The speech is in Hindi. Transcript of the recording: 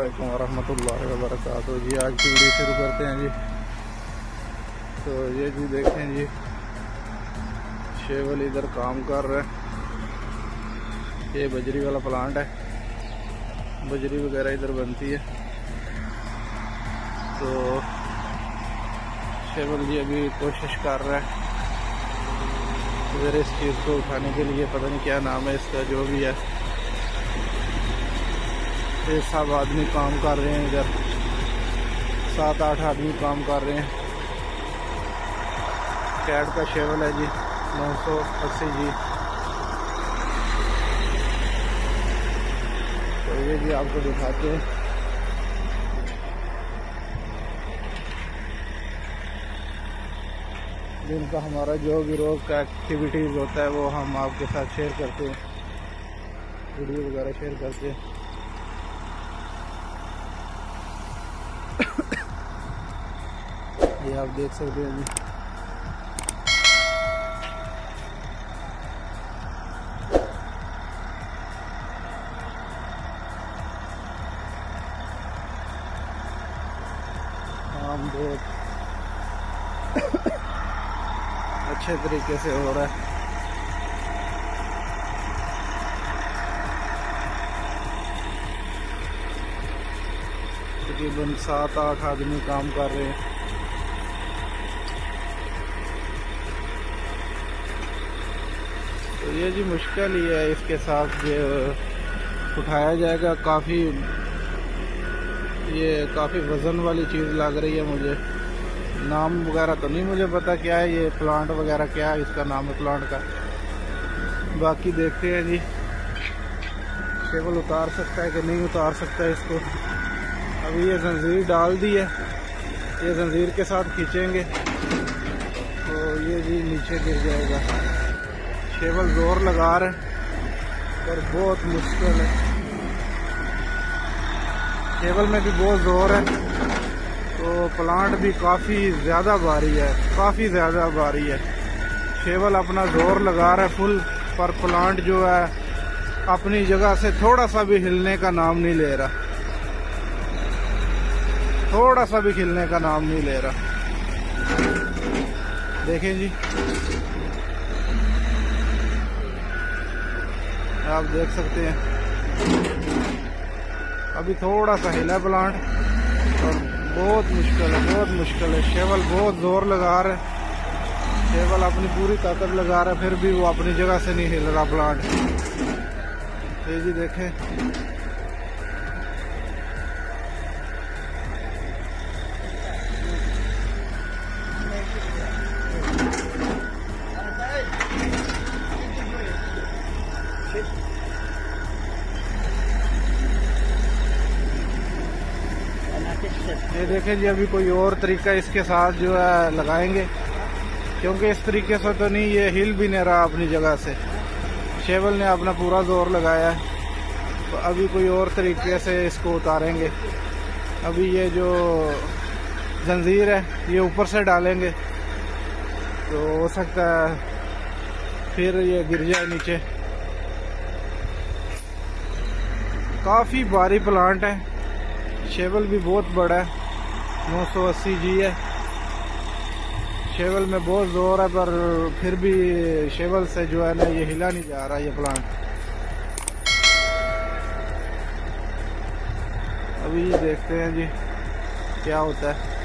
अस्सलामुअलैकुम वरहमतुल्लाहि वबरकातुहू। जी आज की वीडियो शुरू करते हैं जी। तो ये जी देखें जी, शेवल इधर काम कर रहा है। ये बजरी वाला प्लांट है, बजरी वगैरह इधर बनती है। तो शेवल जी अभी कोशिश कर रहा है इधर इस चीज़ को उठाने के लिए, पता नहीं क्या नाम है इसका, जो भी है। ये सब आदमी काम कर रहे हैं इधर, 7-8 आदमी काम कर रहे हैं। कैट का शेवल है जी 980 जी। तो ये भी आपको दिखाते हैं। दिन का हमारा जो भी रोज़ का एक्टिविटीज़ होता है वो हम आपके साथ शेयर करते हैं, वीडियो वगैरह शेयर करते हैं। ये आप देख सकते हैं जी। काम बहुत अच्छे तरीके से हो रहा है। तकरीबन 7-8 आदमी काम कर रहे हैं। तो ये जी मुश्किल ही है, इसके साथ जो उठाया जाएगा काफ़ी वज़न वाली चीज़ लग रही है मुझे। नाम वगैरह तो नहीं मुझे पता क्या है ये प्लांट वगैरह, क्या है इसका नाम है प्लांट का। बाकी देखते हैं जी शेवल उतार सकता है कि नहीं उतार सकता है इसको। अभी ये जंजीर डाल दी है, ये जंजीर के साथ खींचेंगे तो ये जी नीचे गिर जाएगा। शेवल जोर लगा रहे हैं पर बहुत मुश्किल है। शेवल में भी बहुत जोर है, तो प्लांट भी काफ़ी ज़्यादा भारी है, शेवल अपना जोर लगा रहा है फुल, पर प्लांट जो है अपनी जगह से थोड़ा सा भी हिलने का नाम नहीं ले रहा, देखें जी, आप देख सकते हैं। अभी थोड़ा सा हिला प्लांट और बहुत मुश्किल है। शेवल बहुत जोर लगा रहा है, शेवल अपनी पूरी ताकत लगा रहा है, फिर भी वो अपनी जगह से नहीं हिल रहा प्लांट। ये जी देखें, ये देखें जी। अभी कोई और तरीका इसके साथ जो है लगाएंगे, क्योंकि इस तरीके से तो नहीं, ये हिल भी नहीं रहा अपनी जगह से। शेवल ने अपना पूरा जोर लगाया है, तो अभी कोई और तरीके से इसको उतारेंगे। अभी ये जो जंजीर है ये ऊपर से डालेंगे तो हो सकता है फिर ये गिर जाए नीचे। काफ़ी भारी प्लांट है, शेवल भी बहुत बड़ा है, 980 जी है। शेवल में बहुत जोर है, पर फिर भी शेवल से जो है ना ये हिला नहीं जा रहा ये प्लांट। अभी देखते हैं जी क्या होता है।